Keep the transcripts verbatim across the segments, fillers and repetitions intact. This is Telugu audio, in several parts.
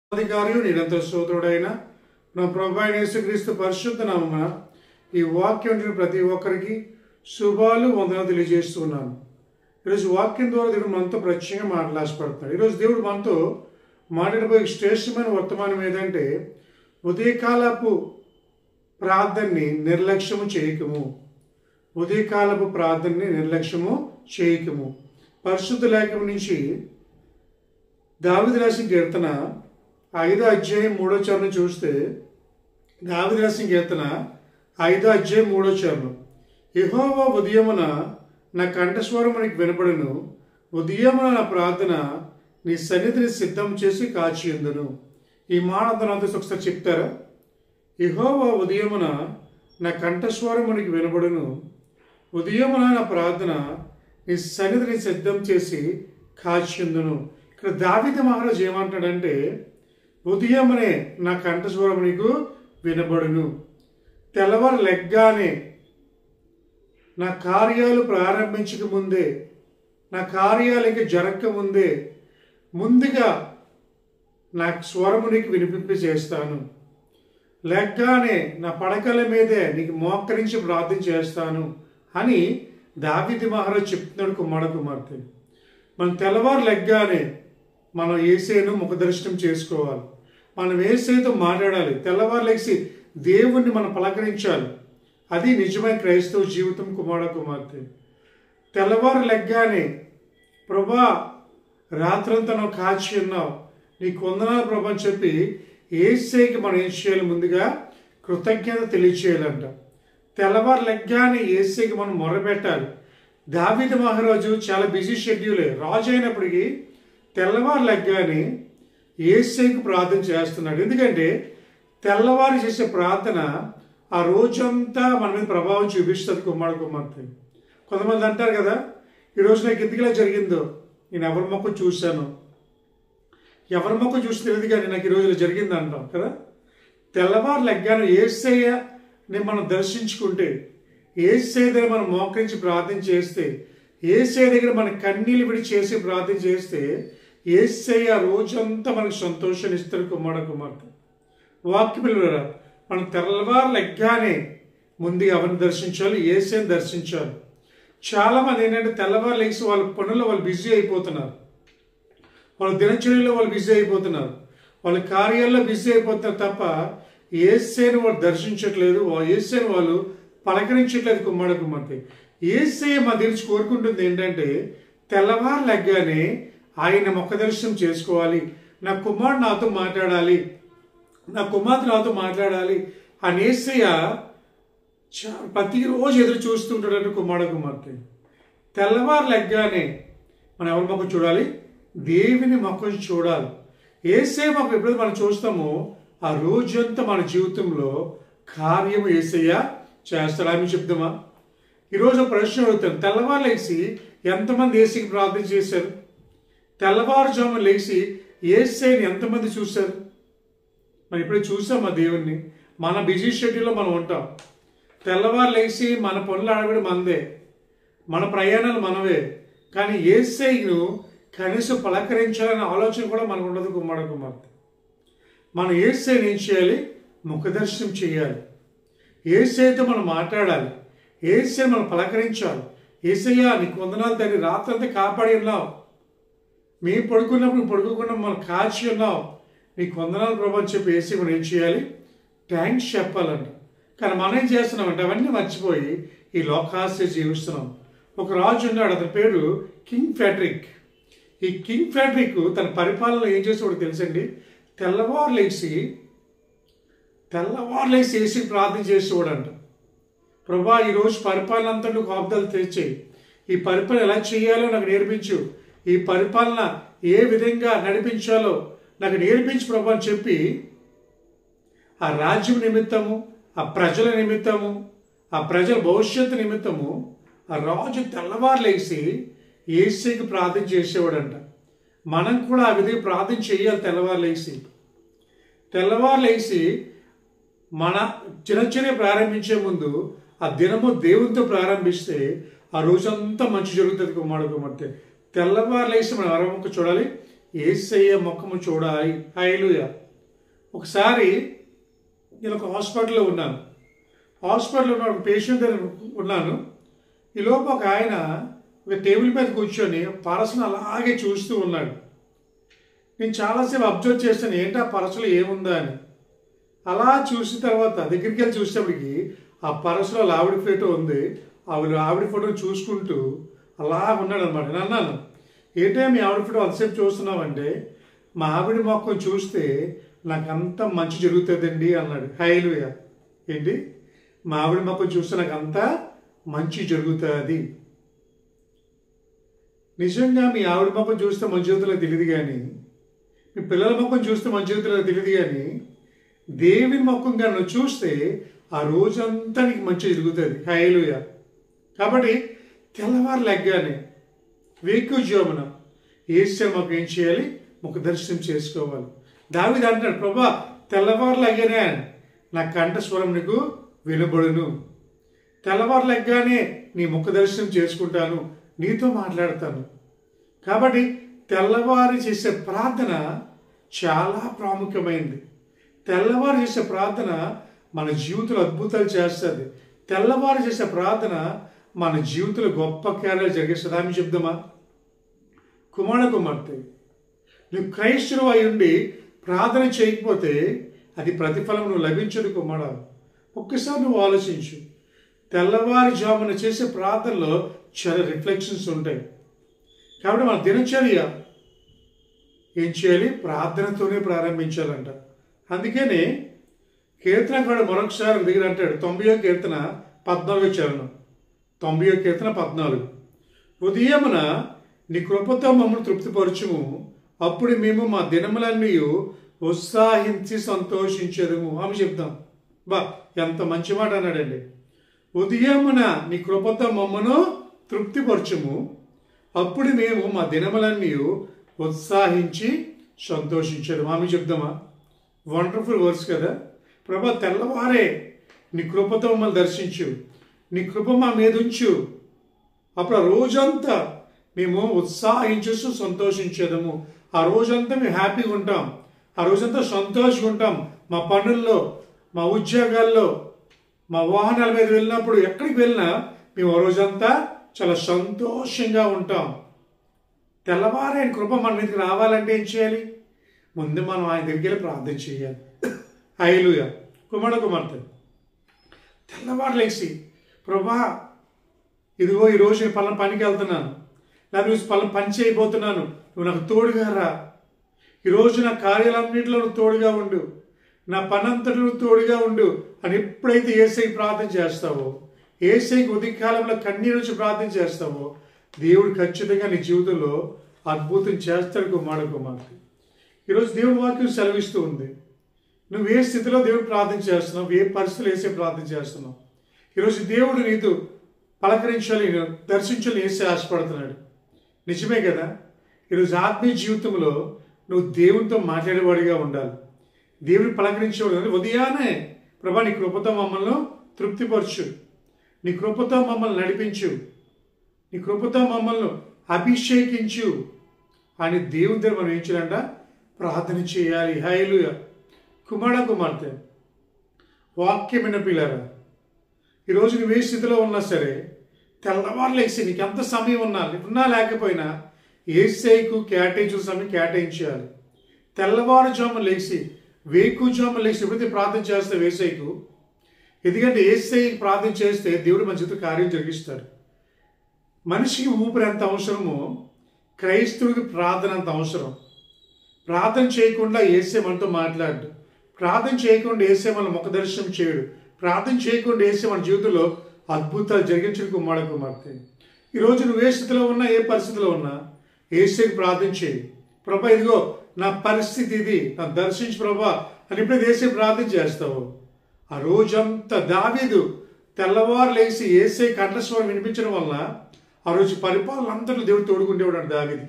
అధికారియు నిరంతర స్తోత్రుడైన నా ప్రభు అయిన యేసుక్రీస్తు పరిశుద్ధ నామమున ఈ వాక్యం ప్రతి ఒక్కరికి శుభాలు వందనాలు తెలియజేస్తున్నాను. ఈరోజు వాక్యం ద్వారా దేవుడు మనతో ప్రత్యేకంగా మాట్లాడపడుతున్నాడు. ఈరోజు దేవుడు మనతో మాట్లాడబోయే శ్రేష్టమైన వర్తమానం ఏదంటే, ఉదయకాలపు ప్రార్థనని నిర్లక్ష్యము చేయకము. ఉదయకాలపు ప్రార్థనని నిర్లక్ష్యము చేయకము. పరిశుద్ధ లేఖనం నుంచి దావీదు రాసిన కీర్తన ఐదో అధ్యాయం మూడో చరణం చూస్తే, దావీదు రాసిన కీర్తన ఐదో అధ్యాయం మూడో చరణం, యెహోవా ఉదయమున నా కంఠస్వరము నీకు వినబడును, ఉదయమున నా ప్రార్థన నీ సన్నిధిని సిద్ధం చేసి కాచియుందును. ఈ మాట నాతో ఒకసారి చెప్తారా? యెహోవా ఉదయమున నా కంఠస్వరము నీకు వినబడును, ఉదయమున నా ప్రార్థన నీ సన్నిధిని సిద్ధం చేసి కాచియుందును. ఇక్కడ దావీదు మహారాజు ఏమంటాడంటే, ఉదయమునే నా కంఠస్వరం నీకు వినబడును. తెల్లవారు లెగ్గానే, నా కార్యాలు ప్రారంభించక ముందే, నా కార్యాలు ఇంకా జరగక ముందే ముందుగా నా స్వరము నీకు వినిపింపి చేస్తాను. లెగ్గానే నా పడకల మీదే నీకు మోకరించి ప్రార్థన చేస్తాను అని దావీదు మహారాజు చెప్తున్నాడు కుమార కుమార్తె. మనం తెల్లవారు లెగ్గానే మనం యేసేను ముఖదర్శనం చేసుకోవాలి. మనం యేసేతో మాట్లాడాలి. తెల్లవారు లేచి దేవుణ్ణి మనం పలకరించాలి. అది నిజమైన క్రైస్తవ జీవితం. కుమార కుమార్తె తెల్లవారు లెగ్గానే, ప్రభా రాత్రంతా నువ్వు కాచి ఉన్నావు, నీకు వందనాలు ప్రభా అని చెప్పి యేసేకి మనం ఏం చేయాలి? ముందుగా కృతజ్ఞత తెలియచేయాలంట. తెల్లవారు లెగ్గానే యేసేకి మనం మొరపెట్టాలి. దావీదు మహారాజు చాలా బిజీ షెడ్యూలే, రాజు అయినప్పటికీ తెల్లవారు లెగ్గానే యేసేకి ప్రార్థన చేస్తున్నాడు. ఎందుకంటే తెల్లవారు చేసే ప్రార్థన ఆ రోజంతా మన మీద ప్రభావం చూపిస్తుంది. కుమార కుమార్తె కొంతమంది అంటారు కదా, ఈరోజు నాకు ఎందుకు ఇలా జరిగిందో, నేను ఎవరి మొక్క చూశాను, ఎవరి మొక్క చూసి తెలియదు కానీ నాకు ఈరోజు ఇలా జరిగింది అంటాం కదా. తెల్లవారు లెగ్గానే యేసయ్యని మనం దర్శించుకుంటే, యేసయ్య దగ్గర మనం మోకరించి ప్రార్థన చేస్తే, యేసయ్య దగ్గర మన కన్నీళ్ళు విడి చేసి ప్రార్థన చేస్తే, యేసయ్య రోజంతా మనకు సంతోషాన్ని ఇస్తారు. కుమార కుమార్తె వాక్య పిల్లరా, మనం తెల్లవారు లెగ్గానే ముందుగా ఎవరిని దర్శించాలి? యేసయ్యని దర్శించాలి. చాలామంది ఏంటంటే తెల్లవారు లేచి వాళ్ళ పనుల్లో వాళ్ళు బిజీ అయిపోతున్నారు, వాళ్ళ దినచర్యలో వాళ్ళు బిజీ అయిపోతున్నారు, వాళ్ళ కార్యాల్లో బిజీ అయిపోతున్నారు తప్ప యేసయ్యని వాళ్ళు దర్శించట్లేదు, యేసయ్యని వాళ్ళు పలకరించట్లేదు. కుమార కుమార్తె యేసయ్య మా తెలిసి కోరుకుంటుంది ఏంటంటే, తెల్లవారు లెగ్గానే ఆయన ముఖ దర్శనం చేసుకోవాలి, నా కుమారుడు నాతో మాట్లాడాలి, నా కుమార్తె నాతో మాట్లాడాలి అని యేసయ్య ప్రతిరోజు ఎదురు చూస్తుంటాడు. కుమార కుమార్తె తెల్లవారు లెగ్గానే మనం ఎవరి ముఖం చూడాలి? దేవుని ముఖం చూడాలి. యేసయ్య ముఖం ఎప్పుడైతే మనం చూస్తామో ఆ రోజంతా మన జీవితంలో కార్యము యేసయ్య చేస్తాడు. ఆమె చెప్దామా? ఈరోజు ప్రశ్న అడుగుతాను, తెల్లవారు లేచి ఎంతమంది యేసయ్యకి ప్రార్థన చేశారు? తెల్లవారుజామున లేచి యేసయ్యని ఎంతమంది చూశారు? మరి ఇప్పుడే చూసాం ఆ దేవుణ్ణి. మన బిజీ షెడ్యూల్లో మనం ఉంటాం. తెల్లవారు లేచి మన పనులు ఆడబడి మనదే, మన ప్రయాణాలు మనవే, కానీ యేసయ్యను కనీసం పలకరించాలనే ఆలోచన కూడా మనకు ఉండదు. కుమార కుమార్తె మనం యేసయ్యని ఏం చేయాలి? ముఖదర్శనం చేయాలి. యేసయ్యతో మనం మాట్లాడాలి, యేసయ్యని మనం పలకరించాలి. యేసయ్య నీకు వందనాలు తండ్రి, రాత్రంతా కాపాడి ఉన్నావు, మేము పడుకున్నప్పుడు నువ్వు పడుకోకుండా మనం కాచి ఉన్నావు, నీకు వందనాలు ప్రభు అని చెప్పి యేసయ్య మనం ఏం చేయాలి? థ్యాంక్స్ చెప్పాలంట. కానీ మనం ఏం చేస్తున్నామంటే అవన్నీ మర్చిపోయి ఈ లోకాస్య జీవిస్తున్నాం. ఒక రాజు ఉన్నాడు, అతని పేరు కింగ్ ఫ్రెడరిక్. ఈ కింగ్ ఫ్రెడరిక్ తన పరిపాలనలో ఏం చేసేవాడు తెలుసండి? తెల్లవారు లేచి తెల్లవారు లేచి యేసయ్యకి ప్రార్థన చేసేవాడు అంట. ప్రభా ఈరోజు పరిపాలన అంతా నువ్వు కాపుదలు తెచ్చేయి, ఈ పరిపాలన ఎలా చేయాలో నాకు నేర్పించు, ఈ పరిపాలన ఏ విధంగా నడిపించాలో నాకు నేర్పించు ప్రభు అని చెప్పి ఆ రాజ్యం నిమిత్తము, ఆ ప్రజల నిమిత్తము, ఆ ప్రజల భవిష్యత్తు నిమిత్తము ఆ రాజు తెల్లవారు లేచి యేసయ్యకి ప్రార్థన చేసేవాడంట. మనం కూడా ఆ విధంగా ప్రార్థన చేయాలి. తెల్లవారు లేచి తెల్లవారు లేచి మన దినచర్య ప్రారంభించే ముందు ఆ దినము దేవునితో ప్రారంభిస్తే ఆ రోజంతా మంచి జరుగుతుంది. కుమార కుమార్తె తెల్లవారు లేచి మనం ఎవరి ముఖం చూడాలి? యేసయ్య ముఖము చూడాలి. హల్లెలూయా. ఒకసారి నేను ఒక హాస్పిటల్లో ఉన్నాను. హాస్పిటల్లో ఉన్న ఒక పేషెంట్ దగ్గర ఉన్నాను. ఈ లోపు ఒక ఆయన ఒక టేబుల్ మీద కూర్చొని పరసను అలాగే చూస్తూ ఉన్నాడు. నేను చాలాసేపు అబ్జర్వ్ చేస్తాను, ఏంటి ఆ పరసలో ఏముందా అని. అలా చూసిన తర్వాత దగ్గరికి వెళ్ళి చూసేటప్పటికి ఆ పరసలో ఆవిడ ఫోటో ఉంది. ఆవిడ ఆవిడ ఫోటోని చూసుకుంటూ అలా ఉన్నాడు అనమాట. నేను అన్నాను, ఏంటో మీ ఆవిడ ఫోటో అంతసేపు చూస్తున్నామంటే, మా ఆవిడ మొక్కను చూస్తే నాకు అంత మంచి జరుగుతుందండి అన్నాడు. హల్లెలూయా. ఏంటి, మా ఆవిడ మొక్కను చూస్తే నాకు అంతా మంచి జరుగుతుంది. నిజంగా మీ ఆవిడ మొక్కను చూస్తే మంచి జరుగుతుందో తెలియదు, కానీ మీ పిల్లల మొక్కను చూస్తే మంచి జరుగుతుందో తెలియదు, కానీ దేవుని మొక్కం కానీ చూస్తే ఆ రోజంతా నీకు మంచి జరుగుతుంది. హల్లెలూయా. కాబట్టి తెల్లవారు లెగ్గానే వేకువజామున యేసు మాకు ఏం చేయాలి? ముఖ దర్శనం చేసుకోవాలి. దావీదు అంటాడు, ప్రభా తెల్లవారు లెగ్గానే నా కంఠస్వరం నీకు వినబడును. తెల్లవారు లెగ్గానే నీ ముఖ దర్శనం చేసుకుంటాను, నీతో మాట్లాడతాను. కాబట్టి తెల్లవారు చేసే ప్రార్థన చాలా ప్రాముఖ్యమైనది. తెల్లవారు చేసే ప్రార్థన మన జీవితంలో అద్భుతాలు చేస్తుంది. తెల్లవారు చేసే ప్రార్థన మన జీవితంలో గొప్ప కార్యాలు జరిగిస్తుంది. ఆమె చెప్దామా? కుమార కుమార్తె, నువ్వు క్రైస్తవుడు అయి ఉండి ప్రార్థన చేయకపోతే అది ప్రతిఫలం నువ్వు లభించదు కుమార. ఒక్కసారి నువ్వు ఆలోచించు. తెల్లవారుజామున చేసే ప్రార్థనలో చాలా రిఫ్లెక్షన్స్ ఉంటాయి. కాబట్టి మన దినచర్య ఏం చేయాలి? ప్రార్థనతోనే ప్రారంభించాలంట. అందుకనే కీర్తనకాడు మరొకసారి దగ్గర అంటాడు, తొంభయో కీర్తన పద్నాలుగో చరణం. తొంభయో కీర్తన పద్నాలుగు. ఉదయమున నీ కృపతో మమ్మల్ని తృప్తిపరచుము, అప్పుడు మేము మా దినములన్నీ ఉత్సాహించి సంతోషించదము. ఆమె చెప్దాం. బా ఎంత మంచి మాట అన్నాడండి. ఉదయమున నీ కృపతో మమ్మను తృప్తిపరచుము, అప్పుడు మేము మా దినములన్నీ ఉత్సాహించి సంతోషించడం. ఆమె చెప్దామా? వండర్ఫుల్ వర్డ్స్ కదా. ప్రభా తెల్లవారే నీ కృపతో మమ్మల్ని దర్శించు, నీ కృప మా మీద ఉంచు, అప్పుడు ఆ రోజంతా మేము ఉత్సాహించు సంతోషించేదము. ఆ రోజంతా మేము హ్యాపీగా ఉంటాం, ఆ రోజంతా సంతోషంగా ఉంటాం. మా పనుల్లో, మా ఉద్యోగాల్లో, మా వాహనాల మీద వెళ్ళినప్పుడు, ఎక్కడికి వెళ్ళినా మేము ఆ రోజంతా చాలా సంతోషంగా ఉంటాం. తెల్లవారే కృప మన మీదకి రావాలంటే ఏం చేయాలి? ముందు మనం ఆయన దగ్గరికి వెళ్ళి ప్రార్థన చేయాలి. హల్లెలూయా. కుమార కుమార్తె, తెల్లవారు లేచి, ప్రభా ఇదిగో ఈరోజు నేను పలానా పనికి వెళ్తున్నాను, నాకు ఈరోజు పలానా పని చేయబోతున్నాను, నువ్వు నాకు తోడుగా రా. ఈరోజు నా కార్యాలన్నింటిలో నువ్వు తోడుగా ఉండు, నా పని అంతట్లో నువ్వు తోడుగా ఉండు అని ఎప్పుడైతే యేసయ్యకి ప్రార్థన చేస్తావో, యేసయ్యకి ఉదయకాలంలో కన్నీరు నుంచి ప్రార్థన చేస్తావో, దేవుడు ఖచ్చితంగా నీ జీవితంలో అద్భుతం చేస్తాడు. కుమార కుమార్తె, ఈరోజు దేవుడి వాక్యం సెలవిస్తూ ఉంది. నువ్వు ఏ స్థితిలో దేవుడు ప్రార్థన చేస్తున్నావు, ఏ పరిస్థితులు వేసే ప్రార్థన చేస్తున్నావు. ఈరోజు దేవుడు నీతో పలకరించాలి, దర్శించాలి వేసే ఆశపడుతున్నాడు. నిజమే కదా. ఈరోజు ఆత్మీయ జీవితంలో నువ్వు దేవునితో మాట్లాడేవాడిగా ఉండాలి, దేవుని పలకరించేవాడు. ఉదయాన్నే ప్రభా నీ కృపతో మమ్మల్ని తృప్తిపరచు, నీ కృపతో మమ్మల్ని నడిపించు, నీ కృపతో మమ్మల్ని అభిషేకించు అని దేవుని దగ్గర మనం ఏం చేయాలంట? ప్రార్థన చేయాలి. హల్లెలూయా. కుమార కుమార్తె, వాక్యం విన్న పిల్లరా, ఈరోజు నువ్వు ఏ స్థితిలో ఉన్నా సరే తెల్లవారు లేచి నీకు ఎంత సమయం ఉన్నా ఉన్నా లేకపోయినా యేసయ్యకు కేటాయించిన సమయం కేటాయించాలి. తెల్లవారుజామున లేచి వేకుజామున లేచి ఎప్పుడైతే ప్రార్థన చేస్తే యేసయ్యకు, ఎందుకంటే యేసయ్యకి ప్రార్థన చేస్తే దేవుడు మన జీవితంలో కార్యం జరిగిస్తాడు. మనిషికి ఊపిరి ఎంత అవసరమో క్రైస్తవుడికి ప్రార్థన అంత అవసరం. ప్రార్థన చేయకుండా యేసయ్య మనతో మాట్లాడు, ప్రార్థన చేయకుండా యేసయ్య మన ముఖ దర్శనం చేయడు, ప్రార్థన చేయకుండా యేసయ్య మన జీవితంలో అద్భుతాలు జరిగించడం. కుమార కుమార్తె, ఈరోజు నువ్వు ఏ స్థితిలో ఉన్నా, ఏ పరిస్థితిలో ఉన్నా యేసయ్యకి ప్రార్థన చేయి. ప్రభా ఇదిగో నా పరిస్థితి ఇది, నా దర్శించు ప్రభా అని ఎప్పుడైతే యేసయ్య ప్రార్థన చేస్తావో, ఆ రోజంతా దావీదు తెల్లవారు లేచి యేసయ్య కంఠస్వరం వినిపించడం వల్ల ఆ రోజు పరిపాలన అంతట్లో దేవుడు తోడుకుంటేవాడు దావీదుకి.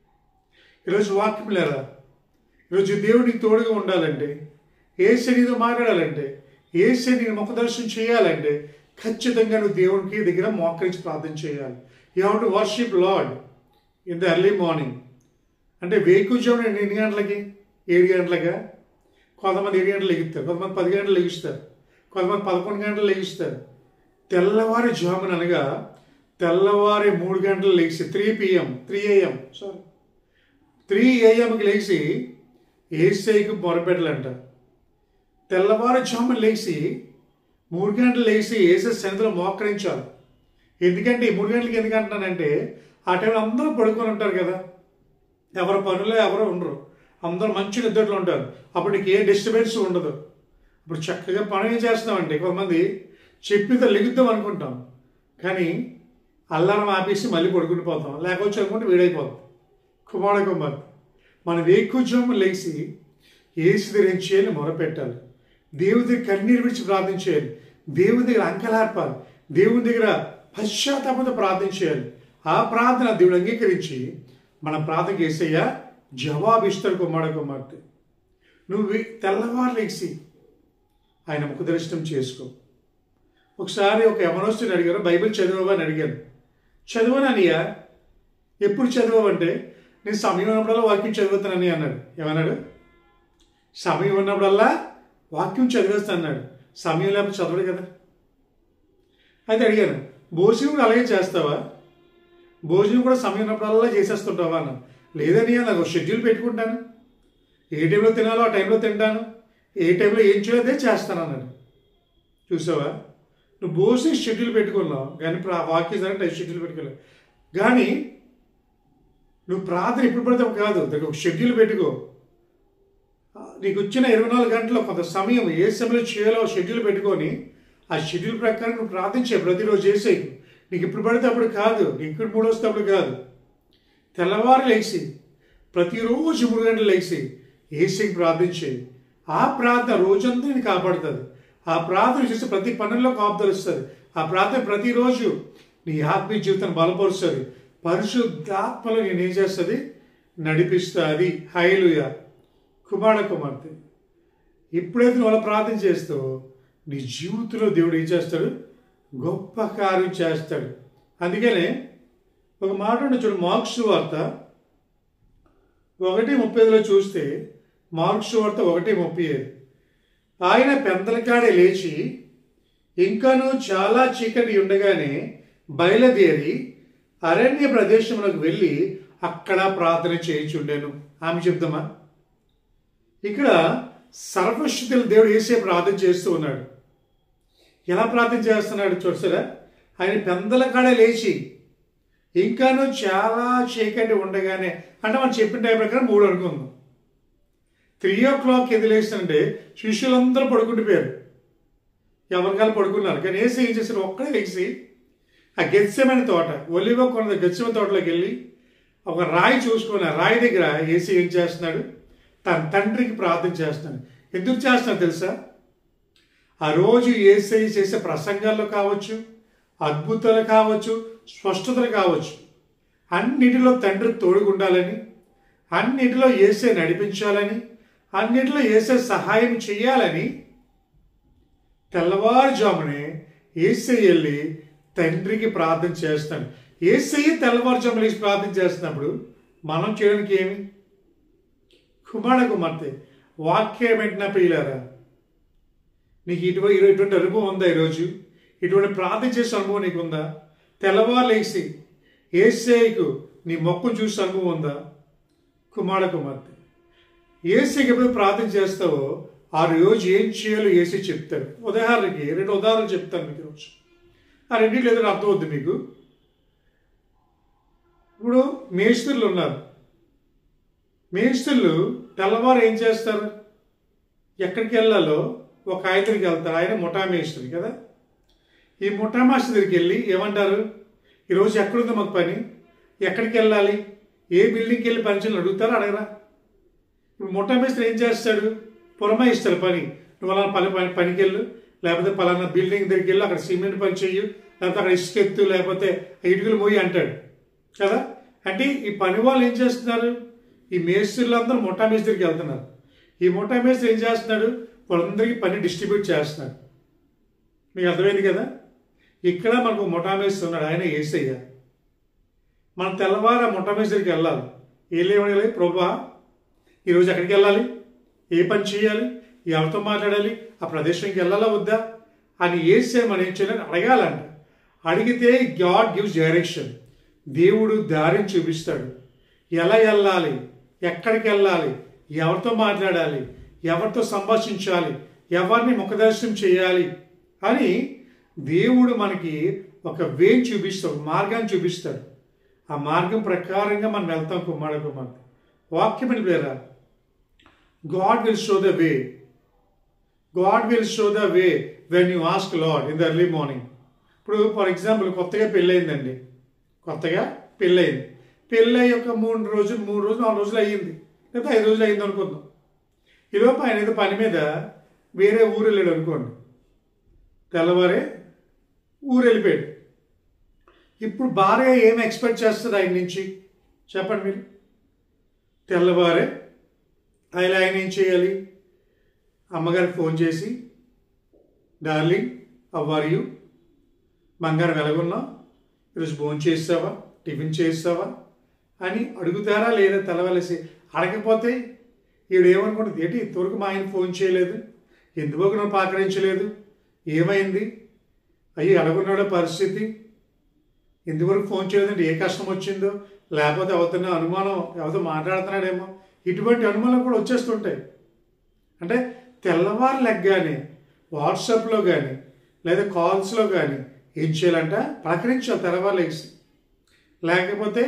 ఈరోజు వాక్యం లేదా, ఈరోజు దేవుడికి తోడుగా ఉండాలంటే, యేసయ్య నీతో మాట్లాడాలంటే, యేసయ్య నీ ముఖ దర్శనం చేయాలంటే ఖచ్చితంగా నువ్వు దేవునికి దగ్గర మోకరించి ప్రార్థన చేయాలి. You have to worship Lord in the early morning. అంటే వేకుజామున ఎన్ని గంటలకి? ఏడు గంటలగా? కొంతమంది ఏడు గంటలు లెగుస్తారు, కొంతమంది పది గంటలు లెగుస్తారు, కొంతమంది పదకొండు గంటలు లెగుస్తారు. తెల్లవారి జామున అనగా తెల్లవారి మూడు గంటలు లెగిసి three PM three AM sorry three ఏఎంకి లేచి ఏసైకి మొరపెట్టాలంట. తెల్లవారు జామున లేచి మూడు గంటలు లేచి ఏసై సన్నిధిలో మోకరించాలి. ఎందుకంటే ఈ మూడు గంటలకి ఎందుకు అంటున్నానంటే ఆ టైంలో అందరూ పడుకొని ఉంటారు కదా, ఎవరు పనులే ఎవరు ఉండరు, అందరూ మంచి నిద్రలో ఉంటారు. అప్పుడు నీకు ఏ డిస్టర్బెన్స్ ఉండదు. ఇప్పుడు చక్కగా పని ఏం చేస్తామంటే కొంతమంది చెప్పితే లెగుద్దాం అనుకుంటాం, కానీ అల్లారం ఆపేసి మళ్ళీ పడుకుని పోతాం, లేకపోతే అనుకుంటే వేడైపోతాం. కుమార కుమార్ మన వేకుజాము లేచి ఏసు దగ్గర ఏం చేయాలి? మొరపెట్టాలి. దేవుడి దగ్గర కన్నీరు విడిచి ప్రార్థించేయాలి. దేవుడి దగ్గర అంకలార్పాలి. దేవుడి దగ్గర పశ్చాత్తాపంతో ప్రార్థన చేయాలి. ఆ ప్రార్థన దేవుడు అంగీకరించి మన ప్రార్థనకి యేసయ్య జవాబు ఇస్తాడు. కుమార కుమార్తె నువ్వు తెల్లవారు లేచి ఆయన ముఖ దర్శనం చేసుకో. ఒకసారి ఒక యవనస్తుని అడిగారు, బైబిల్ చదివావా అని అడిగాను. చదవననియా. ఎప్పుడు చదవవంటే నేను సమయం ఉన్నప్పుడల్లా వాక్యం చదువుతానని అన్నాడు. ఏమన్నాడు? సమయం ఉన్నప్పుడల్లా వాక్యం చదివేస్తాను అన్నాడు. సమయం లేకపోతే చదవడు కదా. అయితే అడిగాను, భోజనం కూడా అలాగే చేస్తావా? భోజనం కూడా సమయం ఉన్నప్పుడల్లా చేసేస్తుంటావా అన్న. లేదని నాకు షెడ్యూల్ పెట్టుకుంటాను, ఏ టైంలో తినాలో ఆ టైంలో తింటాను, ఏ టైంలో ఏం చేయలేదే చేస్తాను అన్నాడు. చూసావా, నువ్వు భోజనం షెడ్యూల్ పెట్టుకున్నావు కానీ వాక్యం సరే టైం షెడ్యూల్ పెట్టుకోలేవు. కానీ నువ్వు ప్రార్థన ఎప్పుడు పడతావు కాదు, దానికి ఒక షెడ్యూల్ పెట్టుకో. నీకు వచ్చిన ఇరవై నాలుగు గంటల్లో కొంత సమయం ఏ సమయంలో చేయాలో షెడ్యూల్ పెట్టుకొని ఆ షెడ్యూల్ ప్రకారం నువ్వు ప్రార్థించే ప్రతిరోజు చేసేయి. నీకు ఇప్పుడు పడితే అప్పుడు కాదు, నీకు ఇప్పుడు మూడు వస్తే అప్పుడు కాదు. తెల్లవారు లేచి ప్రతిరోజు మూడు గంటలు లేచి ఏసీకి ప్రార్థించేయి. ఆ ప్రార్థన రోజంతా నేను కాపాడుతుంది. ఆ ప్రార్థన చేస్తే ప్రతి పనుల్లో కాపుదలు వస్తుంది. ఆ ప్రార్థన ప్రతిరోజు నీ ఆత్మీయ జీవితాన్ని బలపరుస్తుంది. పరిశుద్ధాత్మలో నేను ఏం చేస్తుంది? నడిపిస్తుంది. హల్లెలూయా. కుమార కుమార్తె ఎప్పుడైతే నువ్వు అలా ప్రార్థన చేస్తావో నీ జీవితంలో దేవుడు ఏం చేస్తాడు? గొప్ప కార్యం చేస్తాడు. అందుకనే ఒక మాట ఉండే చూడు, మార్క్స్ వార్త ఒకటి ముప్పై ఐదులో చూస్తే, మార్క్స్ వార్త ఒకటి ముప్పై ఐదు ఆయన పెందలకాడే లేచి ఇంకాను చాలా చీకటి ఉండగానే బయలుదేరి అరణ్య ప్రదేశంలోకి వెళ్ళి అక్కడ ప్రార్థన చేయించుండేను. ఆమె చెప్దామా? ఇక్కడ సర్వశక్తుల దేవుడు యేసే ప్రార్థన చేస్తూ ఉన్నాడు. ఎలా ప్రార్థన చేస్తున్నాడు చూసారా? ఆయన పెందల కాడ లేచి ఇంకాను చాలా చీకటి ఉండగానే, అంటే మనం చెప్పిన టైం ప్రకారం మూడు అనుకుందాం. త్రీ ఓ క్లాక్ ఎది లేస్తుంటే శిష్యులందరూ పడుకుంటుపోయారు, ఎవరికాలు పడుకున్నారు. కానీ యేసు ఏం చేశారు? ఒక్కడే లేచి ఆ గెత్సెమనే తోట, ఒలివ కొండ గెత్సెమనే తోటలోకి వెళ్ళి ఒక రాయి చూసుకుని ఆ రాయి దగ్గర యేసు ఏం చేస్తున్నాడు? తన తండ్రికి ప్రార్థన చేస్తున్నాడు. ఎందుకు చేస్తున్నాడు తెలుసా? ఆ రోజు యేసయ్య చేసే ప్రసంగాల్లో కావచ్చు, అద్భుతాలు కావచ్చు, స్పష్టతలు కావచ్చు, అన్నిటిలో తండ్రి తోడుగుండాలని, అన్నిటిలో యేసయ్య నడిపించాలని, అన్నిటిలో యేసయ్య సహాయం చేయాలని తెల్లవారుజామునే యేసయ్య వెళ్ళి తండ్రికి ప్రార్థన చేస్తాడు. యేసయ్య తెల్లవారుజామున లేచి ప్రార్థన చేస్తున్నప్పుడు మనం చేయడానికి ఏమి? కుమార కుమార్తె వాక్యం పెట్టిన ప్రియులారా, నీకు ఇటువంటి ఇటువంటి అనుభవం ఉందా? ఈరోజు ఇటువంటి ప్రార్థన చేసే అనుభవం నీకు ఉందా? తెల్లవారు లేచి యేసయ్యకు నీ మొక్కును చూసే అనుభవం ఉందా? కుమార కుమార్తె యేసయ్యకి ఎప్పుడు ప్రార్థన చేస్తావో ఆ రోజు ఏం చేయాలో యేసయ్య చెప్తాడు. ఉదాహరణకి రెండు ఉదాహరణలు చెప్తాను మీకు ఈరోజు. ఆ రెండింటి లేదో అర్థమవుద్ది మీకు. ఇప్పుడు మేస్త్రులు ఉన్నారు. మేస్త్రులు తెల్లవారు ఏం చేస్తారు? ఎక్కడికి వెళ్ళాలో ఒక ఆయన దగ్గరికి వెళ్తారు. ఆయన ముఠా మేస్త్రి కదా. ఈ ముఠా మాస్టర్ దగ్గరికి వెళ్ళి ఏమంటారు? ఈరోజు ఎక్కడుందో మాకు పని, ఎక్కడికి వెళ్ళాలి, ఏ బిల్డింగ్కి వెళ్ళి పని అడుగుతారో అడగరా? ఇప్పుడు ముఠా మేస్త్రి ఏం చేస్తాడు? పురమాయిస్తాడు పని. నువ్వు అలా పని పని పనికి వెళ్ళు, లేకపోతే పలానా బిల్డింగ్ దగ్గరికి వెళ్ళి అక్కడ సిమెంట్ పని చెయ్యి, లేకపోతే అక్కడ ఇసుక ఎత్తు, లేకపోతే ఇటుకలు పోయి అంటాడు కదా. అంటే ఈ పని వాళ్ళు ఏం చేస్తున్నారు? ఈ మేస్త్రులందరూ ముఠా మేస్త్రికి వెళ్తున్నారు. ఈ ముఠా మేస్త్రి ఏం చేస్తున్నాడు? వాళ్ళందరికీ పని డిస్ట్రిబ్యూట్ చేస్తున్నాడు. మీకు అర్థమైంది కదా. ఇక్కడ మనకు ముఠా మేస్త్రి ఉన్నాడు, ఆయన యేసయ్య. మనం తెల్లవారు ఆ ముఠా మేస్త్రికి వెళ్ళాలి. వెళ్ళి ప్రభా ఈరోజు ఎక్కడికి వెళ్ళాలి, ఏ పని చేయాలి, ఎవరితో మాట్లాడాలి, ఆ ప్రదేశానికి వెళ్ళాలా వద్దా అని యేసే మనం ఏం చేయాలని అడగాలంట. అడిగితే గాడ్ గివ్స్ డైరెక్షన్. దేవుడు దారిని చూపిస్తాడు. ఎలా వెళ్ళాలి, ఎక్కడికి వెళ్ళాలి, ఎవరితో మాట్లాడాలి, ఎవరితో సంభాషించాలి, ఎవరిని ముఖదర్శనం చేయాలి అని దేవుడు మనకి ఒక వేని చూపిస్తాడు, ఒక మార్గాన్ని చూపిస్తాడు. ఆ మార్గం ప్రకారంగా మనం వెళ్తాం. కుమార కుమార్తె వాక్యం అని పేరా God will show the way. God will show the way when you ask Lord in the early morning. ఇప్పుడు ఫర్ ఎగ్జాంపుల్ కొత్తగా పెళ్ళయిందండి, కొత్తగా పెళ్ళయింది. పెళ్ళి యొక్క మూడు రోజులు మూడు రోజులు నాలుగు రోజులు అయ్యింది, లేదా ఐదు రోజులు అయ్యింది అనుకుందాం. ఈలోపు ఆయన ఏదో పని మీద వేరే ఊరు వెళ్ళాడు అనుకోండి. తెల్లవారే ఊరు వెళ్ళిపోయాడు. ఇప్పుడు భార్య ఏం ఎక్స్పెక్ట్ చేస్తుంది ఆయన నుంచి చెప్పండి మీరు? తెల్లవారే ఆయన ఆయన ఏం చేయాలి? అమ్మగారికి ఫోన్ చేసి, డార్లింగ్ హౌ ఆర్ యూ, బంగారం ఎలాగున్నావు, ఈరోజు భోజనం చేస్తావా, టిఫిన్ చేస్తావా అని అడుగుతారా లేదా? తెల్లవాలేసి అడగకపోతే ఈవిడ ఏమనుకుంటుంది, ఏంటి ఇంతవరకు మా ఆయన ఫోన్ చేయలేదు, ఎందుకు నువ్వు పాకరించలేదు, ఏమైంది, అయ్యి అడగకున్నాడో పరిస్థితి, ఎందువరకు ఫోన్ చేయలేదంటే ఏ కష్టం వచ్చిందో, లేకపోతే అవుతున్న అనుమానం ఎవరితో మాట్లాడుతున్నాడేమో, ఇటువంటి అనుమానం కూడా వచ్చేస్తుంటాయి. అంటే తెల్లవారు లెగ్గానే వాట్సాప్లో కానీ లేదా కాల్స్లో కానీ ఏం చేయాలంట, పలకరించాలి తెల్లవారు లెగ్సి. లేకపోతే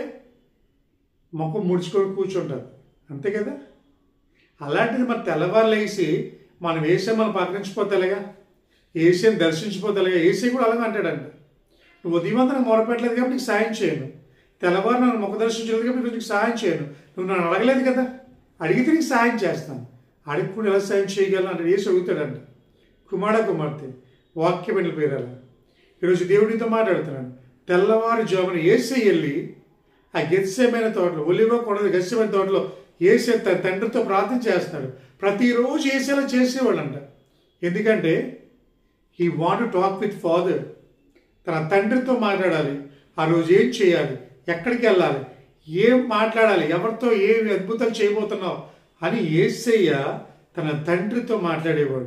మొక్క ముడుచుకొని కూర్చుంటారు, అంతే కదా. అలాంటిది మన తెల్లవారు లేసి మనం వేసే మనం పలకరించిపోతే ఎలాగా, ఏసీని దర్శించిపోతే ఎలాగా. ఏసీ కూడా అలాగే అంటాడంట, నువ్వు ఉదయం అంతా నాకు మొరపెట్టలేదు కాబట్టి నీకు సాయం చేయను, తెల్లవారు నన్ను ముఖ దర్శించలేదు కాబట్టి నీకు సాయం చేయను, నువ్వు నన్ను అడగలేదు కదా, అడిగితే నీకు సాయం చేస్తాను, అడిగి ఎలా సాయం చేయగలను అంటే ఏసి అడుగుతాడంట. కుమార కుమార్తె వాక్యం వెళ్ళిపోయారు. ఈరోజు దేవుడితో మాట్లాడుతున్నాను. తెల్లవారు జామున ఏసీ వెళ్ళి ఆ గెత్సేమైన తోటలో, ఒలివ కొండ గెత్సేమైన తోటలో ఏసే తన తండ్రితో ప్రార్థన చేస్తున్నాడు. ప్రతిరోజు ఏసేలా చేసేవాళ్ళంట. ఎందుకంటే he want to talk with father. తన తండ్రితో మాట్లాడాలి. ఆ రోజు ఏం చేయాలి, ఎక్కడికి వెళ్ళాలి, ఏం మాట్లాడాలి, ఎవరితో ఏ అద్భుతాలు చేయబోతున్నావు అని యేసయ్య తన తండ్రితో మాట్లాడేవాడు.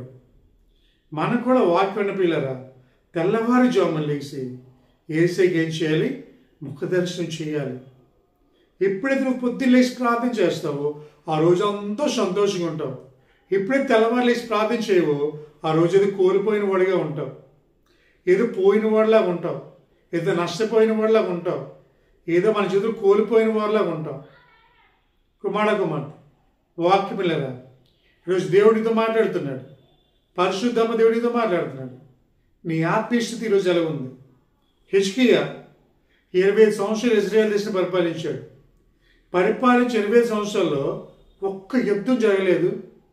మనం కూడా వాక్యం పిల్లరా తెల్లవారు జామున లేచి యేసయ్యకి ఏం చేయాలి, ముఖ దర్శనం చేయాలి. ఎప్పుడైతే నువ్వు పొద్దున్న లేచి ప్రార్థన చేస్తావో ఆ రోజు అంతా సంతోషంగా ఉంటావు. ఎప్పుడైతే తెల్లవారు లేచి ప్రార్థన చేయవో ఆ రోజు ఏదో కోల్పోయిన వాడిగా ఉంటావు, ఏదో పోయిన వాడిలాగా ఉంటావు, ఏదో నష్టపోయిన వాడిలాగా ఉంటావు, ఏదో మన చేతులు కోల్పోయిన వాడిలాగా ఉంటావు. కుమార కుమార్తె వాక్యం పిల్లరా ఈరోజు దేవుడితో మాట్లాడుతున్నాడు. పరిశుద్ధమ్మ దేవుడితో మాట్లాడుతున్నాడు. నీ ఆత్మీయస్థితి ఈరోజు ఎలా ఉంది? హిజ్కియా ఇరవై ఐదు సంవత్సరాలు ఇజ్రాయేల్ దేశాన్ని పరిపాలించాడు. పరిపాలించి ఇరవై ఐదు సంవత్సరాల్లో ఒక్క యుద్ధం జరగలేదు,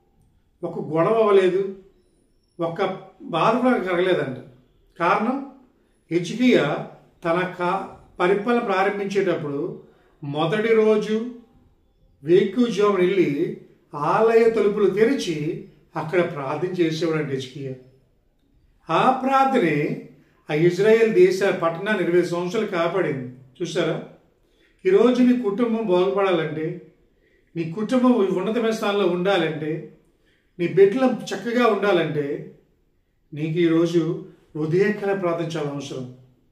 ఒక గొడవ అవ్వలేదు, ఒక్క బాధ కూడా కలగలేదంట. కారణం హిజ్కియా తన కా పరిపాలన ప్రారంభించేటప్పుడు మొదటి రోజు వేకువజామున వెళ్ళి ఆలయ తలుపులు తెరిచి అక్కడ ప్రార్థన చేసేవాడు హిజ్కియా. ఆ ప్రార్థనే ఆ ఇజ్రాయెల్ దేశ పట్టణాన్ని ఇరవై సంవత్సరాలు కాపాడింది. చూసారా? ఈరోజు నీ కుటుంబం బాగుపడాలంటే, నీ కుటుంబం ఉన్నతమైన స్థానంలో ఉండాలంటే, నీ బిడ్డలు చక్కగా ఉండాలంటే నీకు ఈరోజు ఉదయకాల ప్రార్థన చాలా అవసరం.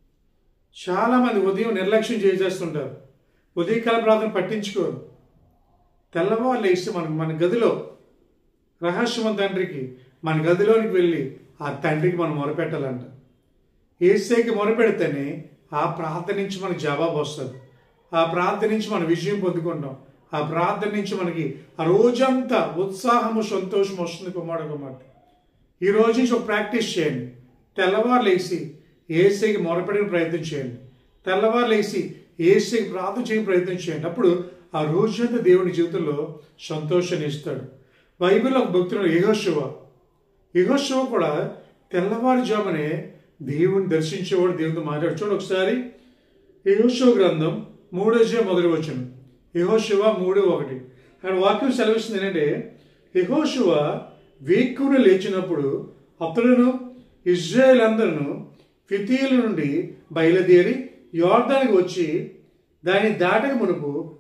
చాలామంది ఉదయం నిర్లక్ష్యం చేసేస్తుంటారు, ఉదయకాల ప్రార్థన పట్టించుకోరు. తెల్లవారు లేచి మనం మన గదిలో రహస్యమైన తండ్రికి మన గదిలోనికి వెళ్ళి ఆ తండ్రికి మనం మొరపెట్టాలంట. యేసయ్యకి మొరపెడితేనే ఆ ప్రార్థన నుంచి మనకు జవాబు వస్తుంది. ఆ ప్రార్థన నుంచి మనం విజయం పొందుకుంటాం. ఆ ప్రార్థన నుంచి మనకి ఆ రోజంతా ఉత్సాహము సంతోషం వస్తుంది. కుమార కుమార్తె ఈ రోజు నుంచి ఒక ప్రాక్టీస్ చేయండి. తెల్లవారు లేచి యేసయ్యకి మొరపెట్టిన ప్రయత్నం చేయండి. తెల్లవారు లేచి యేసయ్యకి ప్రార్థన చేయని ప్రయత్నం చేయండి. అప్పుడు ఆ రోజంతా దేవుని జీవితంలో సంతోషాన్ని ఇస్తాడు. బైబిల్లో ఒక భక్తుడు యెహోషువ. యెహోషువ కూడా తెల్లవారుజామునే దేవుని దర్శించేవాడు, దేవునితో మాట్లాడు. చూడండి ఒకసారి యెహోషువ గ్రంథం మూడో అధ్యాయం మొదటి వచనం. యెహోషువ మూడు ఒకటి. అక్కడ వాక్యం సెలవిస్తుంది ఏంటంటే, యెహోషువ వేకువన లేచినప్పుడు అతడును ఇజ్రాయేల్ అందరూ ఫితీయుల నుండి బయలుదేరి యోర్దానికి వచ్చి దాన్ని దాటక మునుపు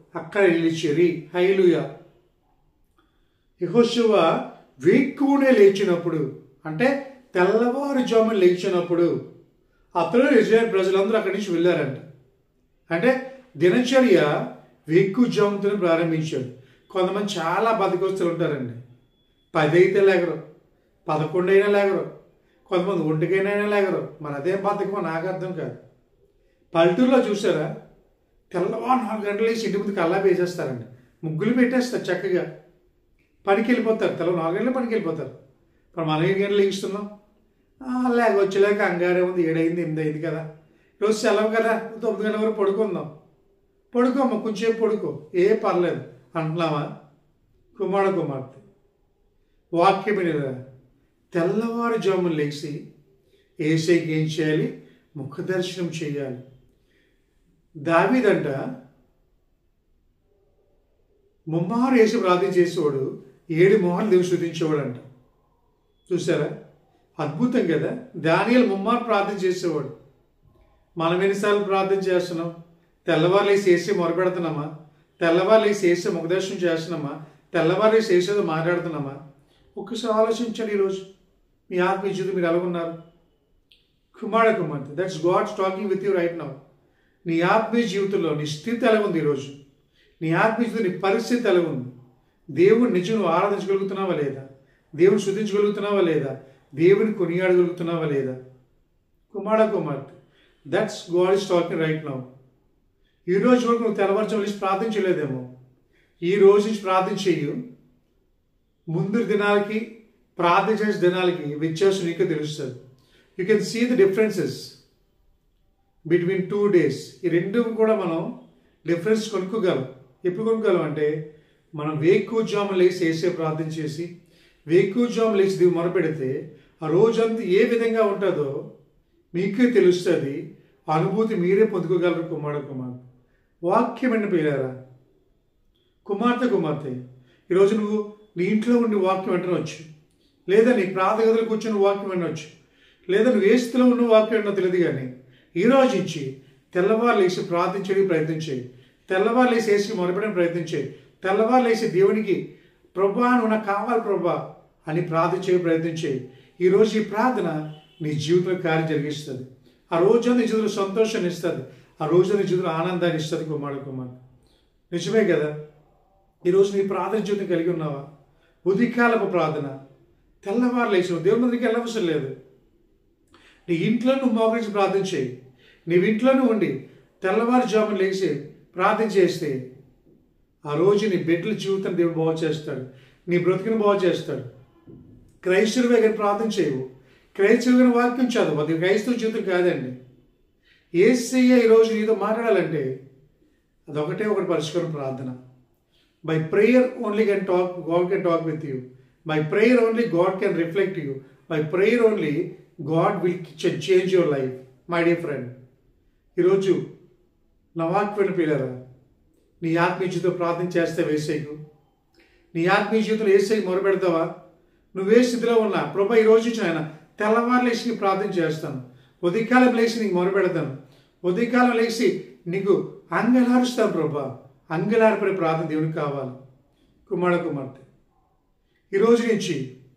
అక్కడ నిలిచిరి. హల్లెలూయా. యెహోషువ వేకువనే లేచినప్పుడు, అంటే తెల్లవారుజామున లేచినప్పుడు అతడు ఇశ్రాయేలు ప్రజలందరూ అక్కడి నుంచి వెళ్ళారంట. అంటే దినచర్య వేకువజాముతో ప్రారంభించాడు. కొంతమంది చాలా బతికొస్తులు ఉంటారండి. పది అయితే లేగరు, పదకొండు అయినా లేగరు, కొంతమంది ఒంటికైనా లేగరు. మరి అదేం బతకమో నాకు అర్థం కాదు. పల్లెటూరులో చూసారా, తెల్లవారు నాలుగు గంటలు వేసి ఇంటి ముందు కల్లా వేసేస్తారండి, ముగ్గులు పెట్టేస్తారు, చక్కగా పనికి వెళ్ళిపోతారు. తెల్ల నాలుగు గంటలు పనికి వెళ్ళిపోతారు. మరి మనం ఏడు గంటలు లేస్తున్నాం, లేక వచ్చేలాక అంగారే ఉంది, ఏడైంది ఎనిమిది అయింది కదా, రోజు సెలవు కదా, తొమ్మిది గంటల వరకు పడుకుందాం. పడుకోమ్మా, కొంచెంసేపు పడుకో, ఏ పర్లేదు అంటున్నావా? కుమార కుమార్తె వాక్యం వినరా, తెల్లవారుజామున లేచి యేసయ్యకి ఏం చేయాలి? ముఖ దర్శనం చేయాలి. దావీదంట ముమ్మారు వేసి ప్రార్థన చేసేవాడు, ఏడు మొహాలు దేవుడు స్తుతించేవాడు అంట. చూసారా, అద్భుతం కదా. దానియేలు ముమ్మారు ప్రార్థన చేసేవాడు. మనం ఎన్నిసార్లు ప్రార్థన చేస్తున్నాం? తెల్లవారు లేసి వేసి మొరపెడుతున్నామా? తెల్లవారు లేసి వేసి ముఖదర్శనం చేస్తున్నామా? తెల్లవారు లేసి వేసేదో మాట్లాడుతున్నామా? ఒక్కసారి ఆలోచించండి. ఈరోజు మీ ఆత్మీయ జీవితం మీరు ఎలా ఉన్నారు? కుమార కుమార్తె, that's God talking with you right now. నీ ఆత్మీయ జీవితంలో నీ స్థితి ఎలా ఉంది? ఈరోజు నీ ఆత్మీయ జీవితం, నీ పరిస్థితి ఎలా ఉంది? దేవుని నిజం నువ్వు ఆరాధించగలుగుతున్నావా లేదా? దేవుని శుద్ధించగలుగుతున్నావా లేదా? దేవుని కొనియాడగలుగుతున్నావా లేదా? కుమార కుమార్తె, that's God is talking right now. ఈ రోజు వరకు నువ్వు తెల్లవారుజామున లేచి ప్రార్థించలేదేమో. ఈ రోజు నుంచి ప్రార్థన చెయ్యు. ముందు దినాలకి ప్రార్థన చేసే దినాలకి వ్యత్యాసం నీకే తెలుస్తుంది. You can see the differences between two days. ఈ రెండు కూడా మనం డిఫరెన్స్ కొనుక్కోగలం. ఎప్పుడు కొనుక్కోగలం అంటే, మనం వేకువజామున లేచి వేసే ప్రార్థన చేసి వేకువజామున లేచి దీన్ని మొరపెడితే ఆ రోజంతా ఏ విధంగా ఉంటుందో మీకే తెలుస్తుంది. అనుభూతి మీరే పొందుకోగలరు. కుమార కుమార్తె, వాక్యం అని పేరారా. కుమార్తె కుమార్తె, ఈరోజు నువ్వు నీ ఇంట్లో ఉండి వాక్యం వినవచ్చు, లేదా నీ ప్రార్థన గదిలో కూర్చొని వాక్యం వినవచ్చు, లేదా నువ్వు ఏ స్థితిలో ఉన్న వాక్యం వినో తెలియదు. కానీ ఈ రోజు నుంచి తెల్లవారు లేచి ప్రార్థించడానికి ప్రయత్నం చేయి. తెల్లవారు లేచి వేసి మొరపెట్టడానికి ప్రయత్నం చేయి. తెల్లవారు లేచి దేవునికి, ప్రభా నువ్వు నాకు కావాలి ప్రభా అని ప్రార్థన చేయ ప్రయత్నం చేయి. ఈరోజు ఈ ప్రార్థన నీ జీవితంలో కార్యం జరిగిస్తుంది. ఆ రోజు నీ జీవితంలో సంతోషాన్ని ఇస్తుంది. ఆ రోజు నీ జీవితంలో ఆనందాన్ని ఇస్తుంది. కుమార కుమార్, నిజమే కదా. ఈరోజు నీ ప్రార్థన జీవితం కలిగి ఉన్నావా? ఉదయకాలపు ప్రార్థన, తెల్లవారు లేచి దేవుని దగ్గరికి వెళ్ళవసరం లేదు. నీ ఇంట్లో నువ్వు మోకరించి ప్రార్థన చేయి. నీవు ఇంట్లోనే ఉండి తెల్లవారుజామున లేచి ప్రార్థన చేస్తే ఆ రోజు నీ బిడ్డల జీవితం దేవుడు బాగు చేస్తాడు. నీ బ్రతుకుని బాగు చేస్తాడు. క్రైస్తవుడిగా కానీ ప్రార్థన చేయవు, క్రైస్తవుని వాక్యం చదువు. అది క్రైస్తవ జీవితం కాదండి. యేసయ్య ఈరోజు నీతో మాట్లాడాలంటే అదొకటే ఒకటి పరిష్కారం, ప్రార్థన. By prayer only can talk, God can talk with you. By prayer only God can reflect you. By prayer only God will change your life. My dear friend, ఈరోజు నా వాక్యం పిల్లరా, నీ ఆత్మీయ జీవితం ప్రార్థన చేస్తే యేసయ్యకు, నీ ఆత్మీయ జీవితంలో యేసయ్యకు మొరపెడతావా? నువ్వే స్థితిలో ఉన్నా, ప్రభా ఈ రోజు నుంచి ఆయన తెల్లవారు లేచి నీకు ప్రార్థన చేస్తాను, ఉదయకాలం లేచి నీకు మొరపెడతాను, ఉదయకాలం లేచి నీకు అంగలారుస్తాను ప్రభా. అంగలారిపడే ప్రార్థన దేవునికి కావాలి. కుమార కుమార్తె, ఈరోజు నుంచి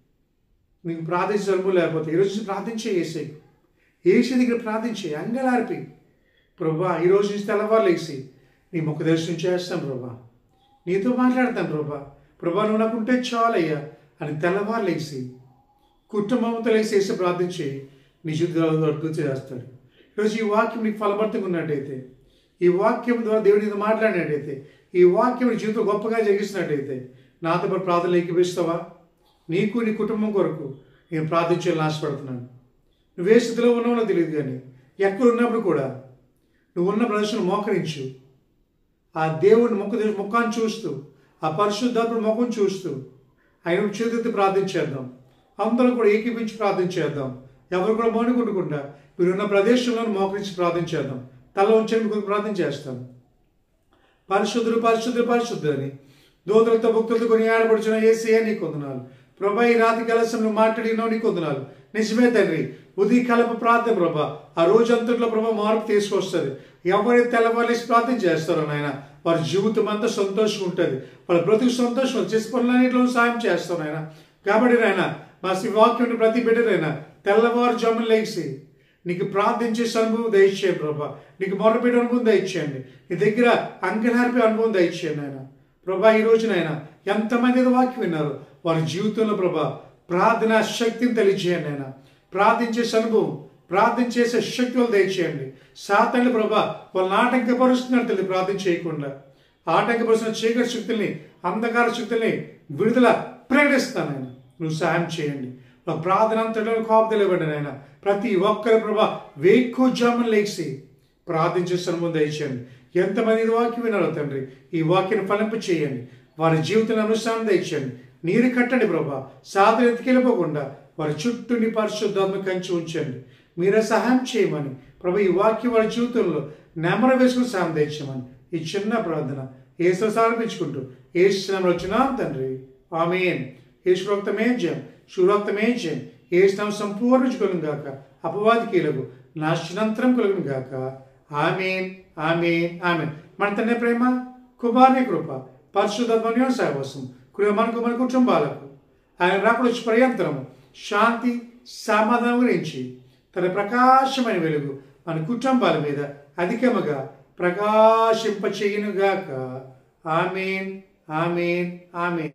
నీకు ప్రార్థించడం లేకపోతే ఈరోజు నుంచి ప్రార్థించే యేసయ్యకు, యేసయ్య దగ్గర ప్రార్థించే అంగలార్పి, ప్రభా ఈరోజు నుంచి తెల్లవారు లేచి నీ ముఖ దర్శనం చేస్తాను ప్రభా, నీతో మాట్లాడతాను ప్రభా, ప్రభా నువ్వు నాకుంటే చాలయ్యా అని తెల్లవారు లేచి కుటుంబంతో లేచి వేసి ప్రార్థించి నీ జీవితంలో అద్భుతం చేస్తాడు. ఈరోజు ఈ వాక్యం నీకు ఫలభర్తంగా ఉన్నట్టయితే, ఈ వాక్యం ద్వారా దేవుడు నీతో మాట్లాడినట్టయితే, ఈ వాక్యం నీ జీవితం గొప్పగా జరిగిస్తున్నట్టయితే నాతో పాటు ప్రార్థనలు ఏకీభవిస్తావా? నీకు నీ కుటుంబం కొరకు నేను ప్రార్థించాలని ఆశపడుతున్నాను. నువ్వు ఏ స్థితిలో ఉన్నావో తెలియదు, కానీ ఎక్కడ ఉన్నప్పుడు కూడా నువ్వు ఉన్న ప్రదర్శన మోకరించు. ఆ దేవుడిని ముఖ ముఖాన్ని చూస్తూ, ఆ పరిశుద్ధాత్మ ముఖం చూస్తూ ఆయన చేతులతో ప్రార్థించేద్దాం. అందరూ కూడా ఏకీపించి ప్రార్థించేద్దాం. ఎవరు కూడా మౌనకుండకుండా మీరున్న ప్రదేశంలో మోకరించి ప్రార్థించేద్దాం. తల ఉంచని మీకు ప్రార్థన చేస్తాం. పరిశుద్ధుడు పరిశుద్ధుడు పరిశుద్ధుడు అని దూతలతో భక్తులతో కొని ఆడపడుచున్న యేసయ్య నీకు వందనాలు ప్రభా. ఈ రాత్రి కలశం నువ్వు మాట్లాడినావు, నీకు వందనాలు. నిజమే తండ్రి, ఉదయ కలప ప్రార్థన ప్రభా ఆ రోజంతట్లో ప్రభా మార్పు తీసుకొస్తుంది. ఎవరైతే తెల్లవారేసి ప్రార్థన చేస్తారో నాయన వారి జీవితం అంతా సంతోషం ఉంటుంది, వాళ్ళ బ్రతుకు సంతోషం చేసి పనులన్నింటిలో సాయం చేస్తాం నాయన. కాబట్టి నాయన మా వాక్యం ప్రతి బిడ్డనైనా తెల్లవారుజామున లేచి నీకు ప్రార్థించే అనుభవం దయచేయండి ప్రభా, నీకు మొరపెట్టే అనుభవం దయచేయండి, నీ దగ్గర అంగనార్పే అనుభవం దయచేయండి ఆయన. ప్రభా ఈ రోజునైనా ఎంతమంది వాక్యం విన్నారు వారి జీవితంలో ప్రభా ప్రార్థన శక్తిని తెలియజేయండి ఆయన. ప్రార్థించే అనుభవం, ప్రార్థన చేసే శక్తులు దయచేయండి. సాతాను ప్రభా వాళ్ళని ఆటంకపరుస్తున్నారు తెలియదు, ప్రార్థన చేయకుండా ఆటంకపరుస్తున్న చీకటి శక్తుల్ని, అంధకార శక్తుల్ని విడుదల ప్రకటిస్తాను ఆయన. నువ్వు సాయం చేయండి. మా ప్రార్థన అంతటా కాపుదలు ఇవ్వండి నాయన. ప్రతి ఒక్కరి ప్రభా వేకువజామున లేచి ప్రార్థించే అనుభవం దయచేయండి. ఎంతమంది వాక్యం వినాలో తండ్రి ఈ వాక్యాన్ని ఫలింప చేయండి, వారి జీవితాన్ని అనుష్ఠానం దయచేయండి. నీరు కట్టండి ప్రభా, సాధన ఎత్తుకెళ్ళిపోకుండా వారి చుట్టూ నీ పరిశుద్ధాత్మ కంచి ఉంచండి. మీరే సహాయం చేయమని ప్రభు ఈ వాక్యం వారి జీవితంలో నెమర వేసుకుని సాయం దయచేయమని ఈ చిన్న ప్రార్థన యేసు సమర్పించుకుంటూ యేసు నామములో వచ్చినాం తండ్రి, ఆమేన్. యేసు రక్తమే జయం, శివరక్తమే జయం. యేసు నామం సంపూర్ణ కలుగును గాక, అపవాది కీలకు నాశనంతరం కలుగును గాక. ఆమేన్, ఆమేన్, ఆమేన్. మన తండ్రి ప్రేమ, కుమారుని కృప, పరిశుద్ధాత్మ సహవాసం కృప మనకు మన కుటుంబాలకు ఆయన రాకుడు వచ్చి పర్యంతరము శాంతి సమాధానం గురించి తన ప్రకాశమైన వెలుగు మన కుటుంబాల మీద అధికముగా ప్రకాశింపచేయునుగాక. ఆమేన్, ఆమేన్, ఆమేన్.